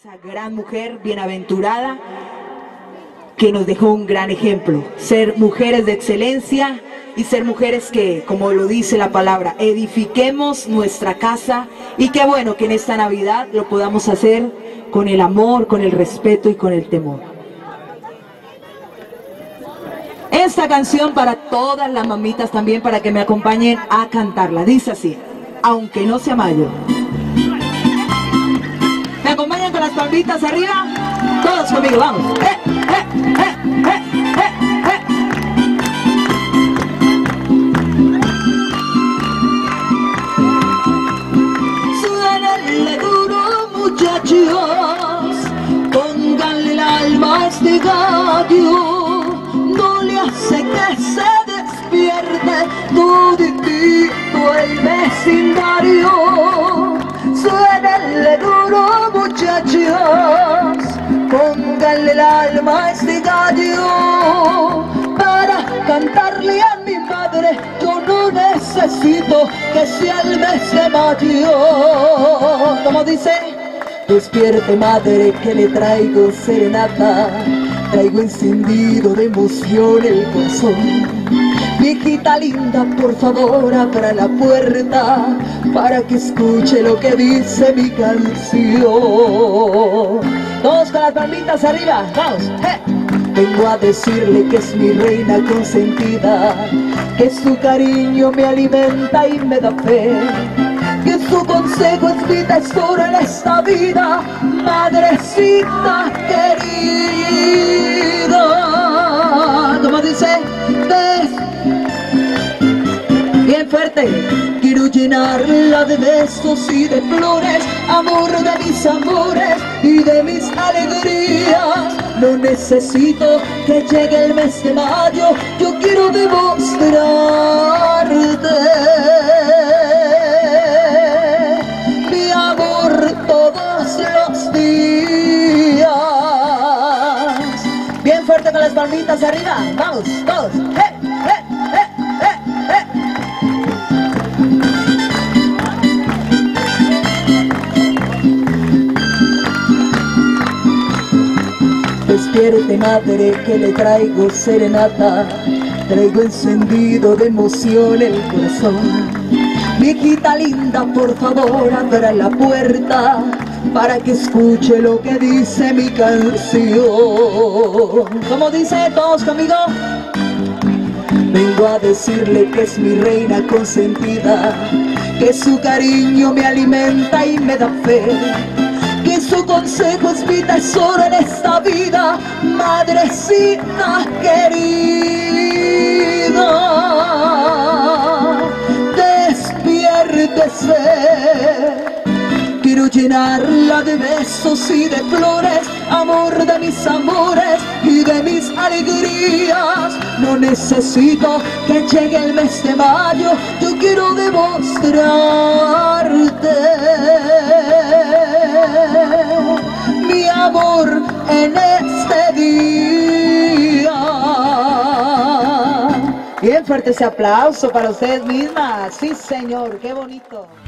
esa gran mujer bienaventurada que nos dejó un gran ejemplo, ser mujeres de excelencia y ser mujeres que, como lo dice la palabra, edifiquemos nuestra casa, y qué bueno que en esta Navidad lo podamos hacer con el amor, con el respeto y con el temor. Esta canción para todas las mamitas también, para que me acompañen a cantarla, dice así: aunque no sea mayo. ¿Me acompañan con las palmitas arriba? Todos conmigo, vamos. Suénenle duro, muchachos, pónganle el alma a este gallo, no le hace que se despierte toditito el vecindario. Suénenle duro, muchachos, pónganle el alma a este gallo, para cantarle a mi madre. Yo no necesito que sea el mes de mayo. Como dice: despierte, madre, que le traigo serenata, traigo encendido de emoción el corazón. Viejita linda, por favor, abra la puerta para que escuche lo que dice mi canción. Todos con las palmitas arriba, vamos. Vengo a decirle que es mi reina consentida, que su cariño me alimenta y me da fe, que su consejo es mi tesoro en esta vida, madrecita querida. Como dice, bien fuerte. Quiero llenarla de besos y de flores, amor de mis amores y de mis alegrías. No necesito que llegue el mes de mayo, yo quiero demostrarte mi amor todos los días. Bien fuerte con las palmitas arriba, vamos, todos. Despierte, madre, que le traigo serenata, traigo encendido de emoción el corazón. Viejita linda, por favor, abra la puerta para que escuche lo que dice mi canción. ¿Cómo dice? Todos conmigo. Vengo a decirle que es mi reina consentida, que su cariño me alimenta y me da fe, que su consejo es mi tesoro en esta vida, madrecita querida. Despiértese, quiero llenarla de besos y de flores, amor de mis amores y de mis alegrías. No necesito que llegue el mes de mayo, yo quiero demostrarte mi amor en este día. Bien fuerte ese aplauso para ustedes mismas. Sí, señor, qué bonito.